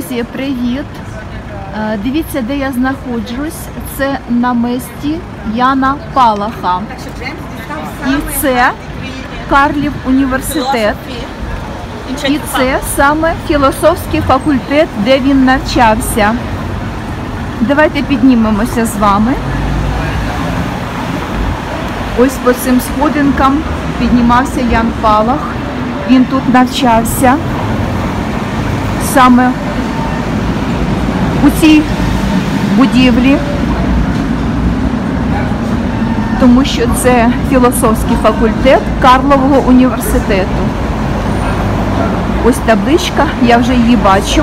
Друзі, привіт! Дивіться, де я знаходжусь. Це на місті Яна Палаха. І це Карлів університет. І це саме філософський факультет, де він навчався. Давайте піднімемося з вами. Ось по цим сходинкам піднімався Ян Палах. Він тут навчався. Саме у цій будівлі, тому що це філософський факультет Карлового університету. Ось табличка, я вже її бачу.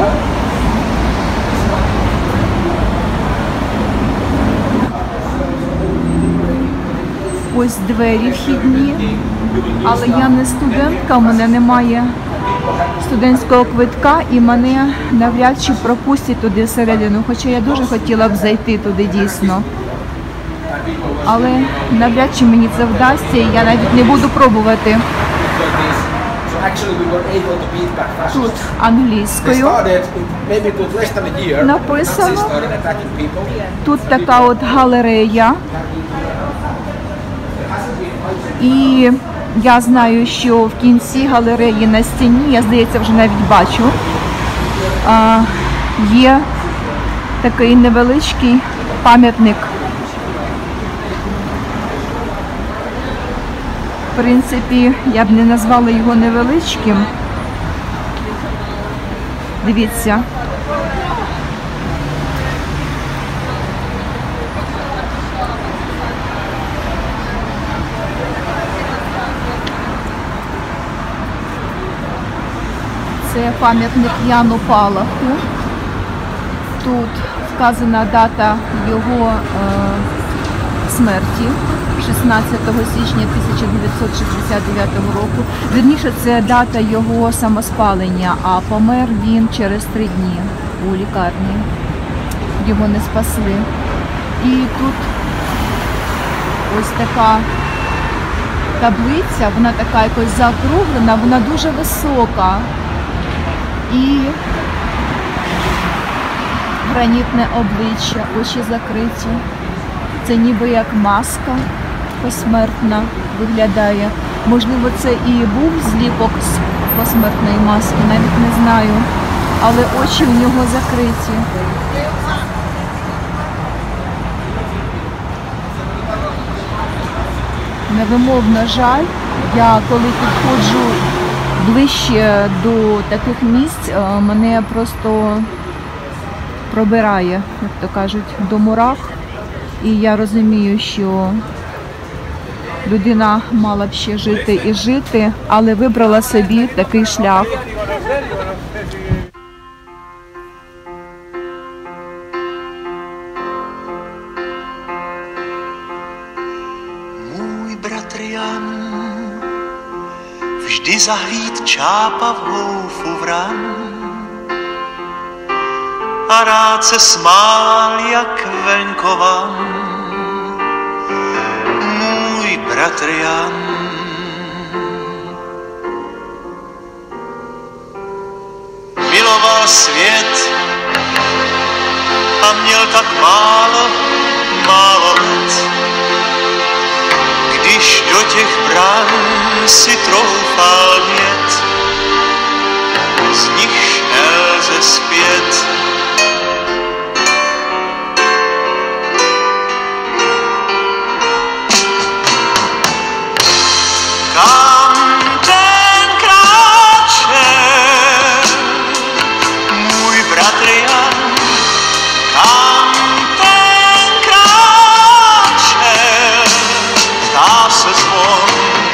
Ось двері вхідні, але я не студентка, у мене немає студентського квитка і мене навряд чи пропустять туди всередину, хоча я дуже хотіла б зайти туди дійсно. Але навряд чи мені це вдасться і я навіть не буду пробувати. Тут англійською написано. Тут така от галерея. І я знаю, що в кінці галереї на стіні, я, здається, вже навіть бачу, є такий невеличкий пам'ятник. В принципі, я б не назвала його невеличким. Дивіться. Це пам'ятник Яну Палаху. Тут вказана дата його смерті 16 січня 1969 року. Вірніше, це дата його самоспалення, а помер він через 3 дні у лікарні. Його не спасли. І тут ось така таблиця, вона така якось заокруглена, вона дуже висока. І гранітне обличчя, очі закриті. Це ніби як маска посмертна виглядає. Можливо, це і був зліпок з посмертної маски, навіть не знаю. Але очі у нього закриті. Невимовно жаль. Я коли підходжу ближче до таких місць, мене просто пробирає, як то кажуть, до мурах. І я розумію, що людина мала б ще жити і жити, але вибрала собі такий шлях. Můj bratr Jan vždy zahlíd čápa v houfu vran a rád se smál jak venkovan. Můj bratr Jan miloval svět a měl tak málo let. Když do těch brán si troufal jet, z nich nelze zpět. Kam tenkrát šel můj bratr Jan, kam tenkrát šel, ptá se zvon.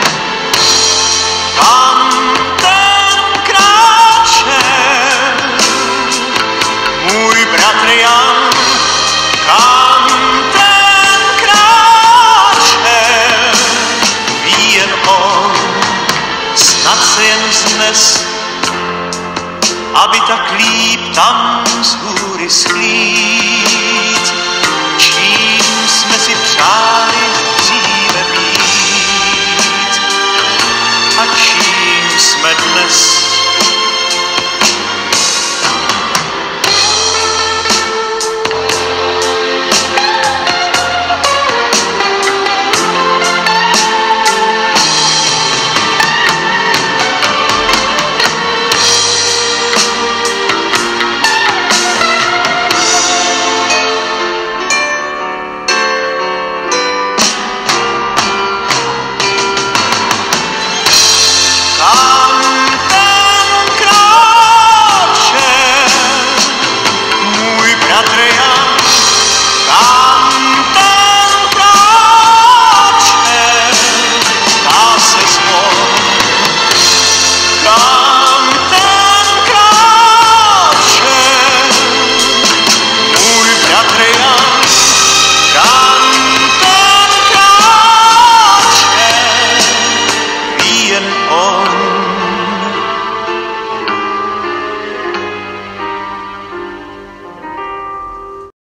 Kam tenkrát šel můj bratr Jan, kam tenkrát šel, ví jen on, snad se jen vznes, aby tak líp tam z hůry shlíd.